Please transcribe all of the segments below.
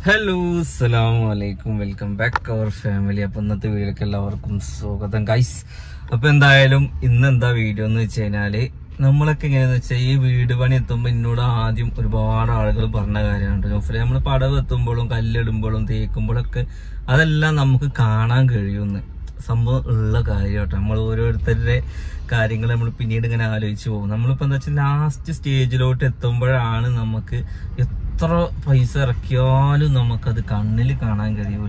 Hello അസ്സലാമലൈക്കും, welcome back അവർ family. അപ്പൊ ഇന്നത്തെ വീഡിയോക്ക് എല്ലാവർക്കും സ്വാഗതം ഗൈസ്. അപ്പൊ എന്തായാലും ഇന്നെന്താ വീഡിയോ എന്ന് വെച്ച് കഴിഞ്ഞാല്, നമ്മളൊക്കെ എങ്ങനെയാന്ന് വെച്ചാൽ ഈ വീട് പണി എത്തുമ്പോ എന്നോട് ആദ്യം ഒരുപാട് ആളുകൾ പറഞ്ഞ കാര്യമാണ് ജോഫ്രി, നമ്മൾ പടവ് എത്തുമ്പോഴും കല്ലിടുമ്പോഴും തേക്കുമ്പോഴൊക്കെ അതെല്ലാം നമുക്ക് കാണാൻ കഴിയുമെന്ന്. സംഭവം ഉള്ള കാര്യമാട്ടോ. നമ്മൾ ഓരോരുത്തരുടെ കാര്യങ്ങൾ നമ്മൾ പിന്നീട് ഇങ്ങനെ ആലോചിച്ച് പോകും. നമ്മളിപ്പോ എന്താ വെച്ചാൽ ലാസ്റ്റ് സ്റ്റേജിലോട്ട് എത്തുമ്പോഴാണ് നമുക്ക് എത്ര പൈസ ഇറക്കിയാലും നമുക്കത് കണ്ണിൽ കാണാൻ കഴിയൂല.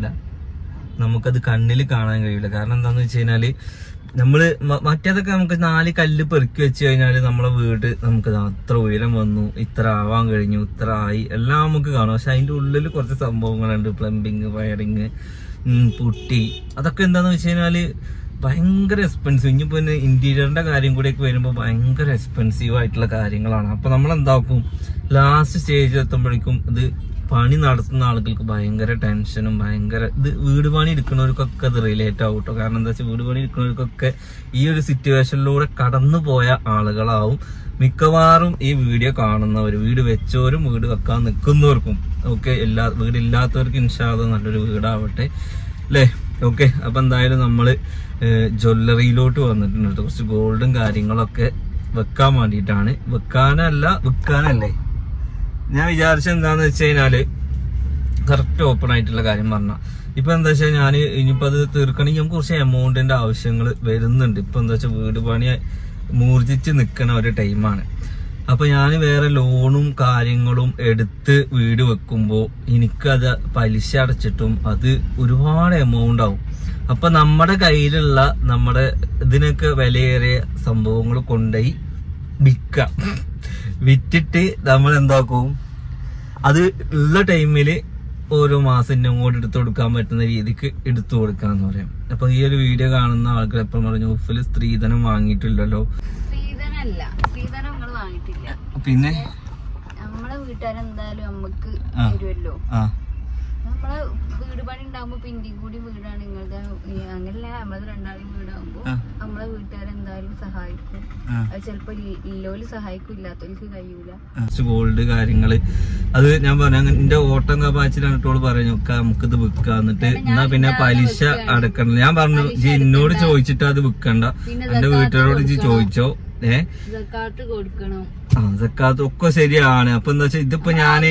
കാരണം എന്താന്ന് വെച്ച് കഴിഞ്ഞാല്, നമ്മള് മറ്റേതൊക്കെ നമുക്ക് 4 കല്ല് പെറുക്കി വെച്ച് കഴിഞ്ഞാല് നമ്മളെ വീട് നമുക്ക് അത്ര ഉയരം വന്നു, ഇത്ര ആവാൻ കഴിഞ്ഞു, ഇത്ര ആയി എല്ലാം നമുക്ക് കാണും. പക്ഷെ അതിന്റെ ഉള്ളിൽ കുറച്ച് സംഭവങ്ങളുണ്ട്. പ്ലംബിങ്, വയറിങ്, പുട്ടി, അതൊക്കെ എന്താന്ന് വെച്ച് കഴിഞ്ഞാല് ഭയങ്കര എക്സ്പെൻസീവ്. ഇനിയിപ്പോ ഇന്റീരിയറിന്റെ കാര്യം കൂടെയൊക്കെ വരുമ്പോൾ ഭയങ്കര എക്സ്പെൻസീവ് ആയിട്ടുള്ള കാര്യങ്ങളാണ്. അപ്പൊ നമ്മൾ എന്താക്കും, ലാസ്റ്റ് സ്റ്റേജിൽ എത്തുമ്പോഴേക്കും ഇത് പണി നടത്തുന്ന ആളുകൾക്ക് ഭയങ്കര ടെൻഷനും ഇത് വീട് പണി എടുക്കുന്നവർക്കൊക്കെ അത് റിലേറ്റ് ആവും കേട്ടോ. കാരണം എന്താ വെച്ചാൽ വീട് പണി എടുക്കുന്നവർക്കൊക്കെ ഈ ഒരു സിറ്റുവേഷനിലൂടെ കടന്നു പോയ ആളുകളാവും മിക്കവാറും ഈ വീഡിയോ കാണുന്നവർ. വീട് വെച്ചവരും വീട് വെക്കാൻ നിൽക്കുന്നവർക്കും ഒക്കെ വീടില്ലാത്തവർക്ക് ഇൻഷാ അല്ലാഹ് നല്ലൊരു വീടാവട്ടെ അല്ലേ. ഓക്കെ, അപ്പൊ എന്തായാലും നമ്മള് ജ്വല്ലറിയിലോട്ട് വന്നിട്ടുണ്ട്. കുറച്ച് ഗോൾഡും കാര്യങ്ങളൊക്കെ വെക്കാൻ വേണ്ടിയിട്ടാണ്. വിൽക്കാനല്ലേ. ഞാൻ വിചാരിച്ച എന്താന്ന് വെച്ച് കഴിഞ്ഞാല്, കറക്റ്റ് ഓപ്പൺ ആയിട്ടുള്ള കാര്യം പറഞ്ഞ ഇപ്പൊ എന്താ വെച്ചാൽ ഞാൻ ഇനിയിപ്പോ അത് തീർക്കണമെങ്കിൽ നമുക്ക് കുറച്ച് എമൗണ്ടിന്റെ ആവശ്യങ്ങൾ വരുന്നുണ്ട്. ഇപ്പൊ എന്താ വെച്ചാൽ വീട് പണി മൂർജിച്ച് നിൽക്കുന്ന ഒരു ടൈമാണ്. അപ്പൊ ഞാൻ വേറെ ലോണും കാര്യങ്ങളും എടുത്ത് വീട് വെക്കുമ്പോ എനിക്കത് പലിശ അടച്ചിട്ടും അത് ഒരുപാട് എമൗണ്ട് ആവും. അപ്പൊ നമ്മുടെ കയ്യിലുള്ള നമ്മുടെ ഇതിനൊക്കെ വിലയേറിയ സംഭവങ്ങൾ കൊണ്ടുപോയി വിറ്റിട്ട് നമ്മൾ എന്താക്കും, അത് ഉള്ള ടൈമില് ഓരോ മാസം ഇങ്ങോട്ട് എടുത്തു കൊടുക്കാൻ പറ്റുന്ന രീതിക്ക് എടുത്തു കൊടുക്കാന്ന് പറയാം. അപ്പൊ ഈ ഒരു വീഡിയോ കാണുന്ന ആൾക്കാർ എപ്പോഴും പറഞ്ഞു, ഉഫില് സ്ത്രീധനം വാങ്ങിയിട്ടില്ലല്ലോ. പിന്നെ നമ്മളെ വീട്ടുകാരെന്തായാലും നമുക്ക് തരുമല്ലോ. നമ്മളെ വീട് പണി ഉണ്ടാകുമ്പോ പിന്നെയും കൂടി വീടാണ് നിങ്ങളുടെ, അങ്ങനല്ല നമ്മളത് രണ്ടാളും വീടാകുമ്പോ നമ്മളെ വീട്ടുകാരെന്തായാലും സഹായിക്കും. അത് ചിലപ്പോ ഇല്ലോല് സഹായിക്കും, ഇല്ലാത്തവർക്ക് കഴിയൂല. ഗോൾഡ് കാര്യങ്ങള് അത് ഞാൻ പറഞ്ഞു, എന്റെ ഓട്ടം കാപ്പാച്ചിട്ടാണ് പറഞ്ഞു നമുക്കിത് വിൽക്കാന്നിട്ട് എന്നാ പിന്നെ പലിശ അടക്കണ്ട. ഞാൻ പറഞ്ഞു എന്നോട് ചോദിച്ചിട്ട് അത് വിൽക്കണ്ട, എന്റെ വീട്ടുകാരോട് ചോദിച്ചോ. സക്കാത്ത് കൊടുക്കണം. സക്കാത്ത് ഒക്കെ ശരിയാണ്. അപ്പൊ എന്താ വെച്ചാൽ ഇതിപ്പോ ഞാന്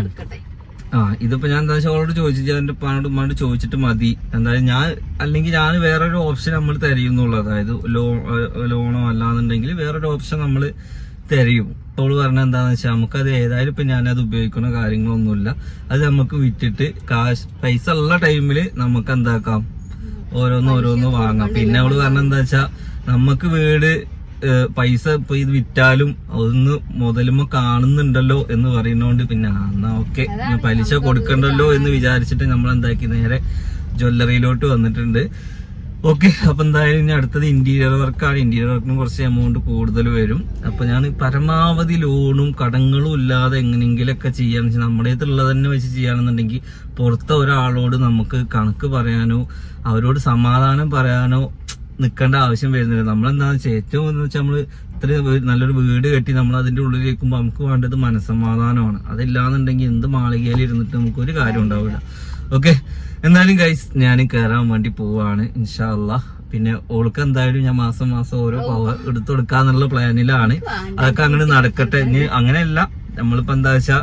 ഇതിപ്പോ ഞാൻ എന്താ വെച്ചാൽ അവളോട് ചോദിച്ചിട്ട് എന്റെ ഉപ്പാനോട് ഉമ്മാനോട് ചോദിച്ചിട്ട് മതി. എന്തായാലും ഞാൻ വേറൊരു ഓപ്ഷൻ നമ്മൾ തരയുന്നുള്ളൂ. അതായത് ലോണോ അല്ലാന്നുണ്ടെങ്കിൽ വേറൊരു ഓപ്ഷൻ നമ്മൾ തരയും. അവള് പറഞ്ഞ എന്താന്ന് വെച്ചാൽ നമുക്കത് ഏതായാലും ഇപ്പൊ ഞാനത് ഉപയോഗിക്കുന്ന കാര്യങ്ങളൊന്നുമില്ല, അത് നമുക്ക് വിറ്റിട്ട് പൈസ ഉള്ള ടൈമില് നമുക്ക് എന്താക്കാം, ഓരോന്ന് വാങ്ങാം. പിന്നെ അവള് പറഞ്ഞ എന്താ വെച്ചാ, നമുക്ക് വീട് പൈസ ഇപ്പൊ ഇത് വിറ്റാലും ഒന്ന് മുതലുമ്പോ കാണുന്നുണ്ടല്ലോ എന്ന് പറയുന്നോണ്ട് പിന്നെ എന്നാ ഓക്കെ പലിശ കൊടുക്കണ്ടല്ലോ എന്ന് വിചാരിച്ചിട്ട് നമ്മൾ എന്താക്കി നേരെ ജ്വല്ലറിയിലോട്ട് വന്നിട്ടുണ്ട്. ഓക്കെ, അപ്പൊ എന്തായാലും ഇനി അടുത്തത് ഇന്റീരിയർ വർക്കാണ്. ഇന്റീരിയർ വർക്കിന് കുറച്ച് എമൗണ്ട് കൂടുതൽ വരും. അപ്പൊ ഞാൻ പരമാവധി ലോണും കടങ്ങളും ഇല്ലാതെ എങ്ങനെയെങ്കിലൊക്കെ ചെയ്യാന്ന് വെച്ചാൽ നമ്മുടെ അടുത്തുള്ളത് തന്നെ വെച്ച് ചെയ്യാണെന്നുണ്ടെങ്കിൽ പുറത്തെ ഒരാളോട് നമുക്ക് കണക്ക് പറയാനോ അവരോട് സമാധാനം പറയാനോ നിൽക്കേണ്ട ആവശ്യം വരുന്നില്ല. നമ്മളെന്താണെന്ന് വെച്ചാൽ ഏറ്റവും എന്ന് വെച്ചാൽ നമ്മള് ഇത്രയും നല്ലൊരു വീട് കെട്ടി നമ്മൾ അതിന്റെ ഉള്ളിലേക്കുമ്പോ നമുക്ക് വേണ്ടത് മനസ്സമാധാനമാണ്. അതില്ലാന്നുണ്ടെങ്കിൽ എന്ത് മാളികയിൽ ഇരുന്നിട്ട് നമുക്ക് ഒരു കാര്യം ഉണ്ടാവില്ല. ഓക്കെ, എന്നാലും ഗൈസ് ഞാൻ കയറാൻ വേണ്ടി പോവാണ് ഇൻഷാ അല്ലാഹ്. പിന്നെ ഓൾക്ക് എന്തായാലും ഞാൻ മാസം ഓരോ പവർ എടുത്തു കൊടുക്കാന്നുള്ള പ്ലാനിലാണ്. അതൊക്കെ അങ്ങനെ നടക്കട്ടെ. ഇനി അങ്ങനെയല്ല, നമ്മളിപ്പോ എന്താ വെച്ചാ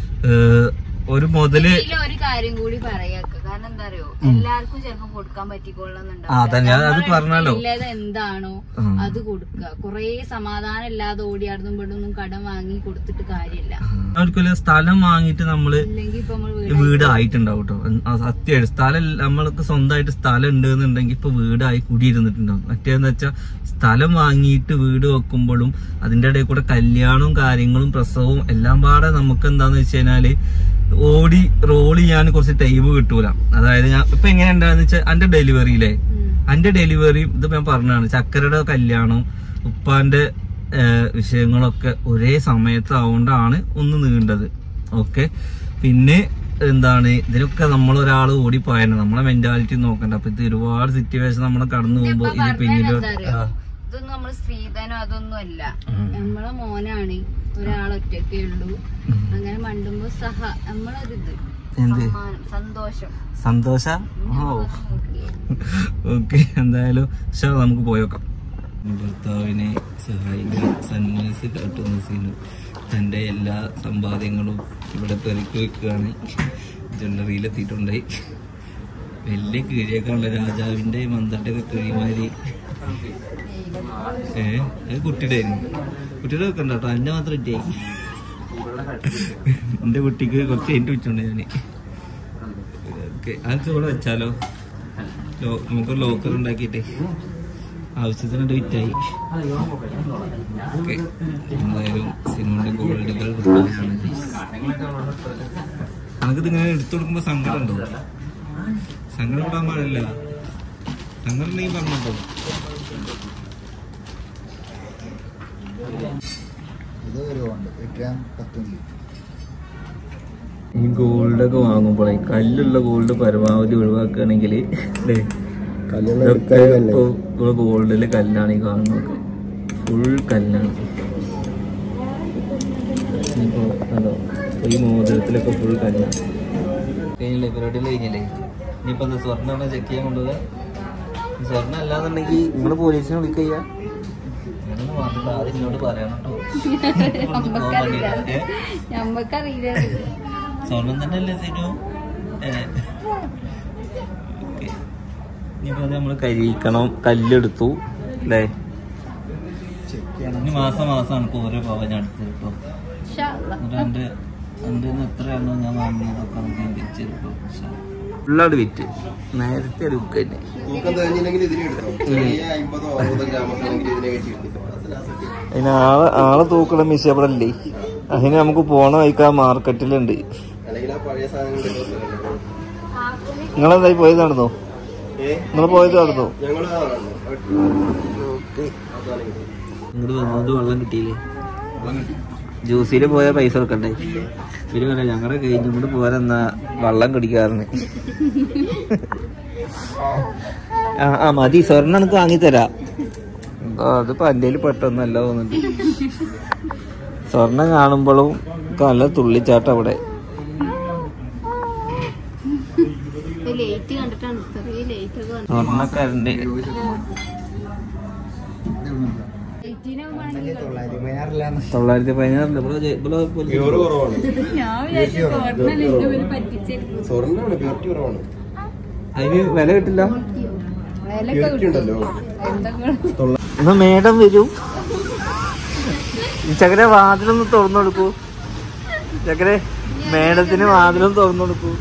ഒരു കാര്യം കൂടി പറയാം. കാരണം എന്താ അറിയോ, എല്ലാവർക്കും ചിലപ്പോ കൊടുക്കാൻ പറഞ്ഞാലോ എന്താണോ അത് കൊടുക്കുക. കൊറേ സമാധാനം ഇല്ലാതെ ഓടിയാടുന്നും പെടുന്നും കടം വാങ്ങി കൊടുത്തിട്ട് കാര്യമില്ല. അവർക്കൊരു സ്ഥലം വാങ്ങിയിട്ട് നമ്മള് വീടായിട്ടുണ്ടാവും കേട്ടോ. സത്യമായിട്ട് സ്ഥലം നമ്മൾക്ക് സ്വന്തമായിട്ട് സ്ഥലം ഉണ്ട് എന്നുണ്ടെങ്കിൽ ഇപ്പൊ വീടായി കുടിയിരുന്നിട്ടുണ്ടാവും. മറ്റേന്ന് വെച്ചാൽ സ്ഥലം വാങ്ങിയിട്ട് വീട് വെക്കുമ്പോഴും അതിന്റെ ഇടയിൽ കൂടെ കല്യാണവും കാര്യങ്ങളും പ്രസവവും എല്ലാം പാടെ നമുക്ക് എന്താന്ന് വെച്ച് കഴിഞ്ഞാല് റോൾ ചെയ്യാൻ കുറച്ച് ടൈം കിട്ടൂല. അതായത് ഞാൻ ഇപ്പൊ എങ്ങനെ ഉണ്ടാന്ന് വെച്ചാൽ എന്റെ ഡെലിവറിയും ഇത് ഞാൻ പറഞ്ഞതാണ്, ചക്കരയുടെ കല്യാണവും ഉപ്പാന്റെ വിഷയങ്ങളൊക്കെ ഒരേ സമയത്താവുകൊണ്ടാണ് ഒന്ന് നീണ്ടത്. ഓക്കെ, പിന്നെ എന്താണ് ഇതിനൊക്കെ നമ്മളൊരാൾ ഓടിപ്പോയാണ്, നമ്മളെ മെന്റാലിറ്റി നോക്കണ്ട. അപ്പൊ ഇത് ഒരുപാട് സിറ്റുവേഷൻ നമ്മളെ കടന്നു പോകുമ്പോ ഇത് പിന്നീട് ഇതൊന്നും നമ്മള് സ്ത്രീധനം അതൊന്നും അല്ല, നമ്മളെ മോനാണ്, ഒരാളൊറ്റക്കേ ഉള്ളൂ. അങ്ങനെ മണ്ടുമ്പോ നമ്മളൊരിത് സന്തോഷം. ഓക്കെ, എന്തായാലും നമുക്ക് പോയോക്കാം. ഭർത്താവിനെ സഹായിക്കാൻ സന്മനസ് കാട്ടുന്ന സീനു തൻ്റെ എല്ലാ സമ്പാദ്യങ്ങളും ഇവിടെ പെറുക്കി വെക്കുകയാണ്. ജ്വല്ലറിയിലെത്തിയിട്ടുണ്ടായി. വലിയ കീഴിയേക്കാണുള്ള രാജാവിൻ്റെ മന്ത്രൻ്റെ ഒക്കെ കിഴിമാരി. അത് കുട്ടിയുടെ കുട്ടിയുടെ വെക്കണ്ട കേട്ടോ, എൻ്റെ മാത്രം ഇട്ടായി. എൻ്റെ കുട്ടിക്ക് കുറച്ച് കഴിഞ്ഞിട്ട് വെച്ചോണ്ട് ഞാൻ. ഓക്കെ, അതൊക്കെ ഇവിടെ വെച്ചാലോ? നമുക്കൊരു ലോക്കർ ഉണ്ടാക്കിയിട്ട് ആവശ്യത്തിന് വിറ്റായി. ഓക്കെ, എന്തായാലും സിനിമയുടെ ഗോൾഡുകൾ നമുക്കിതിങ്ങനെ എടുത്തു കൊടുക്കുമ്പോൾ സങ്കടം ഉണ്ടോ? സങ്കടം ഇടാൻ പാടില്ല. സങ്കടം ഉണ്ടെങ്കിൽ പറഞ്ഞോ. ഈ ഗോൾഡൊക്കെ വാങ്ങുമ്പോഴേ കല്ലുള്ള ഗോൾഡ് പരമാവധി ഒഴിവാക്കുകയാണെങ്കിൽ ഗോൾഡില് കല്ലാണ് ഈ കാണുന്നത്. ഫുൾ കല്ലാണ്. ഇപ്പോ അതോ ഈ മോതിരത്തിലൊക്കെ ഫുൾ കല്ലാണ്. കഴിഞ്ഞില്ലേ പരിപാടികൾ കഴിഞ്ഞില്ലേ? ഇനിയിപ്പോ എന്താ സ്വർണ്ണ ചെക്ക് ചെയ്യാൻ കൊണ്ടുപോകുക? സ്വർണ്ണം അല്ലാന്നുണ്ടെങ്കിൽ നിങ്ങള് പോലീസിനെ വിളിക്കുക. അങ്ങനെ പറഞ്ഞിട്ട് ആദ്യം എന്നോട് പറയണം കേട്ടോ. സ്വർണം തന്നെ അല്ലേ സീനു? ഇനിയിപ്പോ അത് നമ്മള് കരിയിക്കണം. കല്ലെടുത്തു അല്ലേ? ഇനി മാസമാണ് ഇപ്പൊ ഓരോ പവൻ അടുത്ത് കേട്ടോ. എന്നിട്ട് എന്റെ എത്രയാണോ ഞാൻ വാങ്ങിയതൊക്കെ നമുക്ക് തിരിച്ചെടുക്കും. ഫുള്ളാട് വിറ്റ് നേരത്തെ ബുക്ക് തന്നെ. അതിന് ആളെ തൂക്കണം മിഷ അവിടെ അല്ലേ? അതിന് നമുക്ക് പോണ വഴിക്കാൻ മാർക്കറ്റിലുണ്ട്. നിങ്ങളെന്തായി പോയത് നടന്നോ? നിങ്ങൾ പോയത് നടന്നോ? ഇങ്ങോട്ട് വന്നത് വെള്ളം കിട്ടിയില്ലേ? ജ്യൂസിൽ പോയ പൈസ കൊടുക്കണ്ടേ? ഇവര് പറയാം ഞങ്ങളുടെ കഴിഞ്ഞ് ഇങ്ങോട്ട് പോരെന്നാ വെള്ളം കുടിക്കാറുണ്ട്. ആ മതി, സ്വർണ്ണം എനിക്ക് വാങ്ങിത്തരാ. അതിപ്പോ എന്റെ പെട്ടെന്നല്ല തോന്നുന്നുണ്ട്. സ്വർണം കാണുമ്പോഴും നല്ല തുള്ളിച്ചാട്ടം അവിടെ. സ്വർണ്ണക്കാരന്റെ 916 അതിന് വില കിട്ടില്ല. എന്നാ മേഡം വരും. ചക്കരെ വാതിലൊന്ന് തുറന്നു കൊടുക്കൂ. ചക്കരെ മേഡത്തിന് വാതിലൊന്ന് തുറന്നു കൊടുക്കൂ.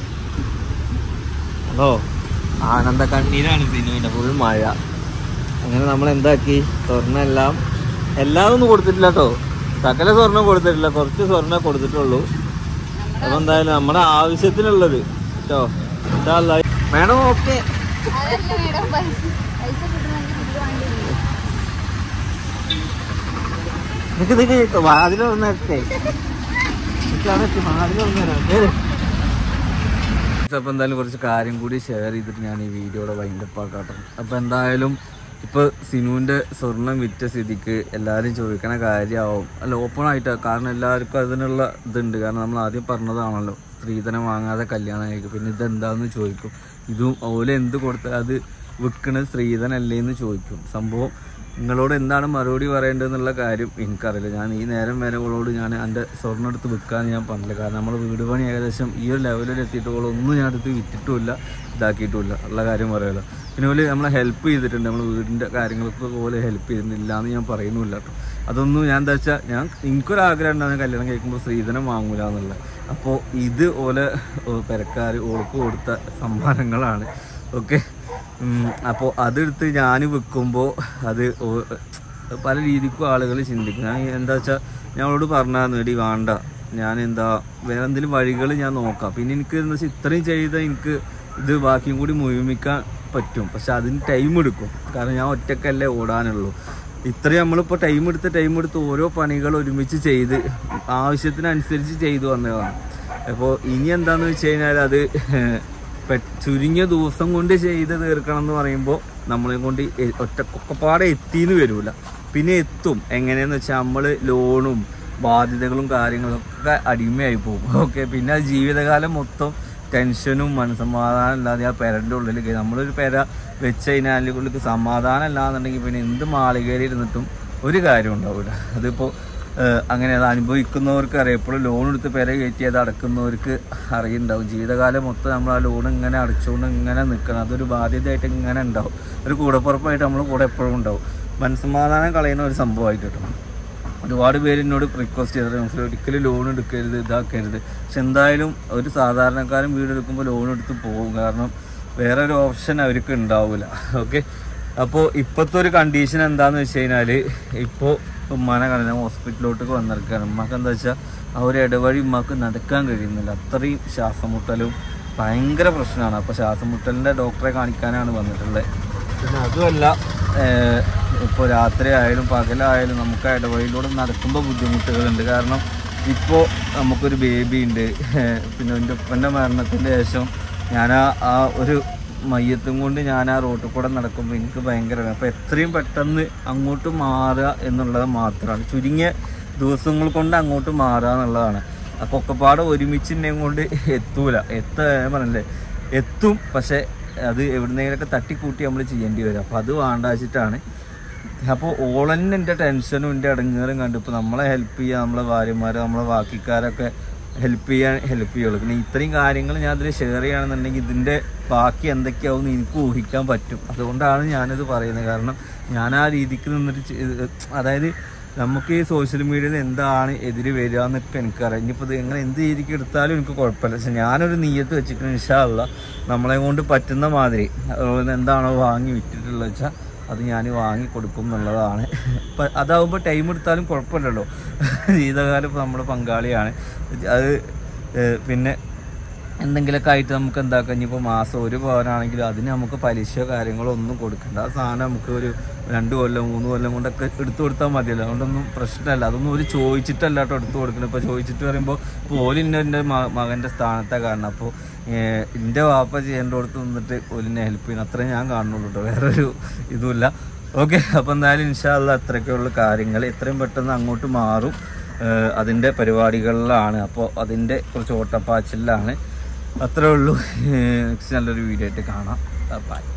അതോ ആനന്ദ കണ്ണീരാണ് സിനിമ. ഫുൾ മഴ. അങ്ങനെ നമ്മൾ എന്താക്കി? സ്വർണ്ണം എല്ലാം ഒന്നും കൊടുത്തിട്ടില്ല കേട്ടോ. സകല സ്വർണ്ണം കൊടുത്തിട്ടില്ല, കുറച്ച് സ്വർണ്ണം കൊടുത്തിട്ടുള്ളൂ. അപ്പൊ എന്തായാലും നമ്മുടെ ആവശ്യത്തിനുള്ളത് കേട്ടോ. Madam okay. നിനക്ക് വാതിലൊന്നേ അപ്പൊ എന്തായാലും കുറച്ച് കാര്യം കൂടി ഷെയർ ചെയ്തിട്ട് ഞാൻ ഈ വീഡിയോയുടെ വൈൻഡപ്പ് ആക്കാട്ടോ. അപ്പൊ എന്തായാലും ഇപ്പൊ സിനുവിന്റെ സ്വർണം വിറ്റ സ്ഥിതിക്ക് എല്ലാവരും ചോദിക്കണ കാര്യമാവും. അല്ല, ഓപ്പൺ ആയിട്ട്. കാരണം എല്ലാവർക്കും അതിനുള്ള ഇതുണ്ട്. കാരണം നമ്മൾ ആദ്യം പറഞ്ഞതാണല്ലോ, സ്ത്രീധനം വാങ്ങാതെ കല്യാണം കഴിക്കും. പിന്നെ ഇതെന്താന്ന് ചോദിക്കും. ഇതും ഓല എന്ത് കൊടുത്താൽ അത് വിൽക്കണത് സ്ത്രീധനല്ലേ എന്ന് ചോദിക്കും. സംഭവം നിങ്ങളോട് എന്താണ് മറുപടി പറയേണ്ടതെന്നുള്ള കാര്യം എനിക്കറിയില്ല. ഞാൻ ഈ നേരം വരെ ഓളോട് ഞാൻ എൻ്റെ സ്വർണ്ണം എടുത്ത് വിൽക്കാമെന്ന് ഞാൻ പറഞ്ഞില്ല. കാരണം നമ്മൾ വീട് പണി ഏകദേശം ഈ ഒരു ലെവലിൽ എത്തിയിട്ടുള്ളൊന്നും ഞാൻ എടുത്ത് വിറ്റിട്ടുമില്ല, ഇതാക്കിയിട്ടുമില്ല ഉള്ള കാര്യം പറയുമല്ലോ. പിന്നെ പോലെ നമ്മളെ ഹെൽപ്പ് ചെയ്തിട്ടുണ്ട്. നമ്മൾ വീടിൻ്റെ കാര്യങ്ങൾക്ക് പോലെ ഹെൽപ്പ് ചെയ്തിട്ടില്ല എന്ന് ഞാൻ പറയുന്നില്ല കേട്ടോ. അതൊന്നും ഞാൻ എന്താ വെച്ചാൽ എനിക്കൊരാഗ്രഹം ഉണ്ടാകുന്ന കല്യാണം കഴിക്കുമ്പോൾ സ്ത്രീധനം വാങ്ങൂല എന്നുള്ളത്. അപ്പോൾ ഇത് ഓലെ പെരക്കാർ ഓൾക്ക് കൊടുത്ത സമ്മാനങ്ങളാണ്. ഓക്കെ, അപ്പോൾ അതെടുത്ത് ഞാൻ വിൽക്കുമ്പോൾ അത് പല രീതിക്കും ആളുകൾ ചിന്തിക്കും. ഞാൻ എന്താ വെച്ചാൽ ഞാൻ അവളോട് പറഞ്ഞായിരുന്നു, എടി വേണ്ട, ഞാൻ എന്താ വേറെ എന്തെങ്കിലും വഴികൾ ഞാൻ നോക്കാം. പിന്നെ എനിക്ക് എന്താ വെച്ചാൽ ഇത്രയും ചെയ്താൽ എനിക്ക് ഇത് ബാക്കിയും കൂടി മുഴുമിക്കാൻ പറ്റും. പക്ഷെ അതിന് ടൈം എടുക്കും. കാരണം ഞാൻ ഒറ്റക്കല്ലേ ഓടാനുള്ളൂ. ഇത്രയും നമ്മളിപ്പോൾ ടൈം എടുത്ത് ഓരോ പണികൾ ഒരുമിച്ച് ചെയ്ത് ആവശ്യത്തിനനുസരിച്ച് ചെയ്തു വന്നതാണ്. അപ്പോൾ ഇനി എന്താണെന്ന് വെച്ച് കഴിഞ്ഞാൽ അത് ചുരുങ്ങിയ ദിവസം കൊണ്ട് ചെയ്ത് തീർക്കണം എന്ന് പറയുമ്പോൾ നമ്മളെ കൊണ്ട് ഒറ്റക്കൊക്കെപ്പാടെ എത്തിന്ന് വരില്ല. പിന്നെ എത്തും എങ്ങനെയാന്ന് വെച്ചാൽ നമ്മൾ ലോണും ബാധ്യതകളും കാര്യങ്ങളൊക്കെ അടിമയായി പോകും. ഓക്കെ, പിന്നെ ജീവിതകാലം മൊത്തം ടെൻഷനും മനസ്സമാധാനം ഇല്ലാതെ ആ പെരൻ്റെ ഉള്ളിൽ നമ്മളൊരു പെര വെച്ച് കഴിഞ്ഞാൽ അതിൻ്റെ ഉള്ളിൽ സമാധാനം ഇല്ലാന്നുണ്ടെങ്കിൽ പിന്നെ എന്ത് മാളികയിൽ ഇരുന്നിട്ടും ഒരു കാര്യം ഉണ്ടാവില്ല. അതിപ്പോൾ അങ്ങനെ അത് അനുഭവിക്കുന്നവർക്ക് അറിയാം. എപ്പോഴും ലോൺ എടുത്ത് പെര കയറ്റി അത് അടക്കുന്നവർക്ക് അറിയുന്നുണ്ടാവും. ജീവിതകാലം മൊത്തം നമ്മൾ ആ ലോൺ ഇങ്ങനെ അടച്ചുകൊണ്ട് ഇങ്ങനെ നിൽക്കണം. അതൊരു ബാധ്യതയായിട്ട് ഇങ്ങനെ ഉണ്ടാവും. ഒരു കൂടപ്പുറപ്പായിട്ട് നമ്മൾ കൂടെ എപ്പോഴും ഉണ്ടാവും. മനസ്സമാധാനം കളയുന്ന ഒരു സംഭവമായിട്ട് കിട്ടണം. ഒരുപാട് പേര് എന്നോട് റിക്വസ്റ്റ് ചെയ്തിട്ട് ഒരിക്കലും ലോൺ എടുക്കരുത്, ഇതാക്കരുത്. പക്ഷെ എന്തായാലും ഒരു സാധാരണക്കാരൻ വീടെടുക്കുമ്പോൾ ലോൺ എടുത്ത് പോകും. കാരണം വേറെ ഒരു ഓപ്ഷൻ അവർക്ക് ഉണ്ടാവില്ല. ഓക്കെ, അപ്പോൾ ഇപ്പോഴത്തെ ഒരു കണ്ടീഷൻ എന്താണെന്ന് വെച്ച് കഴിഞ്ഞാൽ, ഇപ്പോൾ ഉമ്മാനെ കാണാൻ ഹോസ്പിറ്റലിലോട്ടൊക്കെ വന്നിരിക്കുകയാണ്. ഉമ്മക്ക് എന്താ വെച്ചാൽ ആ ഒരു ഇടവഴി ഉമ്മക്ക് നടക്കാൻ കഴിയുന്നില്ല. അത്രയും ശ്വാസം മുട്ടലും ഭയങ്കര പ്രശ്നമാണ്. അപ്പോൾ ശ്വാസം മുട്ടലിൻ്റെ ഡോക്ടറെ കാണിക്കാനാണ് വന്നിട്ടുള്ളത്. പിന്നെ അതുമല്ല, ഇപ്പോൾ രാത്രി ആയാലും പകലായാലും നമുക്ക് ആ ഇടവഴിയിലൂടെ നടക്കുമ്പോൾ ബുദ്ധിമുട്ടുകളുണ്ട്. കാരണം ഇപ്പോൾ നമുക്കൊരു ബേബി ഉണ്ട്. പിന്നെ എൻ്റെ ഉപ്പൻ്റെ മരണത്തിൻ്റെ ശേഷം ഞാൻ ആ ഒരു മയ്യത്തും കൊണ്ട് ഞാൻ ആ റോട്ടിൽ കൂടെ നടക്കുമ്പോൾ എനിക്ക് ഭയങ്കരമാണ്. അപ്പോൾ എത്രയും പെട്ടെന്ന് അങ്ങോട്ട് മാറുക എന്നുള്ളത് മാത്രമാണ്. ചുരുങ്ങിയ ദിവസങ്ങൾ കൊണ്ട് അങ്ങോട്ട് മാറുക എന്നുള്ളതാണ്. അപ്പോൾ ഒക്കെപ്പാടെ ഒരുമിച്ചിനെയും കൊണ്ട് എത്തൂല. പറഞ്ഞില്ലേ, എത്തും, പക്ഷേ അത് എവിടുന്നെങ്കിലൊക്കെ തട്ടിക്കൂട്ടി നമ്മൾ ചെയ്യേണ്ടി വരും. അപ്പോൾ അത് വേണ്ടാച്ചിട്ടാണ്. അപ്പോൾ ഓളന്നെ എൻ്റെ ടെൻഷനും എൻ്റെ ഇടങ്ങേറും കണ്ടു. ഇപ്പോൾ നമ്മളെ ഹെൽപ്പ് ചെയ്യുക, നമ്മളെ ഭാര്യമാർ, നമ്മളെ ബാക്കിക്കാരൊക്കെ ഹെൽപ്പ് ചെയ്യുള്ളൂ. പിന്നെ ഇത്രയും കാര്യങ്ങൾ ഞാൻ അതിൽ ഷെയർ ചെയ്യുകയാണെന്നുണ്ടെങ്കിൽ ഇതിൻ്റെ ബാക്കി എന്തൊക്കെയാവും എനിക്ക് ഊഹിക്കാൻ പറ്റും. അതുകൊണ്ടാണ് ഞാനിത് പറയുന്നത്. കാരണം ഞാൻ ആ രീതിക്ക് നിന്നിട്ട്, അതായത് നമുക്ക് ഈ സോഷ്യൽ മീഡിയയിൽ എന്താണ് എതിര് വരിക എന്നൊക്കെ എനിക്കറിയാം. ഇനിയിപ്പോൾ ഇത് എങ്ങനെ എന്ത് രീതിക്ക് എടുത്താലും എനിക്ക് കുഴപ്പമില്ല. പക്ഷെ ഞാനൊരു നീയത്ത് വെച്ചിട്ട് ഇൻഷാ അല്ലാഹ് നമ്മളെ കൊണ്ട് പറ്റുന്ന മാതിരി എന്താണോ വാങ്ങി വിറ്റിട്ടുള്ളത് വെച്ചാൽ അത് ഞാൻ വാങ്ങി കൊടുക്കും എന്നുള്ളതാണ്. അപ്പം അതാവുമ്പോൾ ടൈം എടുത്താലും കുഴപ്പമില്ലല്ലോ. ജീവിതകാലം ഇപ്പോൾ നമ്മുടെ പങ്കാളിയാണ്. അത് പിന്നെ എന്തെങ്കിലുമൊക്കെ ആയിട്ട് നമുക്ക് എന്താക്കാം. ഇനിയിപ്പോൾ മാസം 1 പവനാണെങ്കിലും അതിന് നമുക്ക് പലിശയോ കാര്യങ്ങളോ ഒന്നും കൊടുക്കണ്ട. ആ സാധനം നമുക്ക് ഒരു 2 കൊല്ലം 3 കൊല്ലം കൊണ്ടൊക്കെ എടുത്തു കൊടുത്താൽ മതിയല്ലോ. അതുകൊണ്ടൊന്നും പ്രശ്നമല്ല. അതൊന്നും ഒരു ചോദിച്ചിട്ടല്ല കേട്ടോ എടുത്തു കൊടുക്കണം. ഇപ്പോൾ ചോദിച്ചിട്ട് പറയുമ്പോൾ പോലിൻ്റെ എൻ്റെ മകൻ്റെ സ്ഥാനത്തെ കാരണം. അപ്പോൾ എൻ്റെ വാപ്പ ചെയ്യേണ്ടടുത്ത് നിന്നിട്ട് പോലിനെ ഹെൽപ്പ് ചെയ്യണം. അത്രേ ഞാൻ കാണുന്നുള്ളൂ കേട്ടോ, വേറൊരു ഇതുമില്ല. ഓക്കെ, അപ്പോൾ എന്തായാലും ഇൻഷാ അല്ലാഹ് അത്രയൊക്കെയുള്ള കാര്യങ്ങൾ എത്രയും പെട്ടെന്ന് അങ്ങോട്ട് മാറും. അതിൻ്റെ പരിപാടികളിലാണ്. അപ്പോൾ അതിൻ്റെ കുറച്ച് ഓട്ടപ്പാച്ചിലാണ്. അത്രേ ഉള്ളൂ. നെക്സ്റ്റ് നല്ലൊരു വീഡിയോ ആയിട്ട് കാണാം. ബൈ.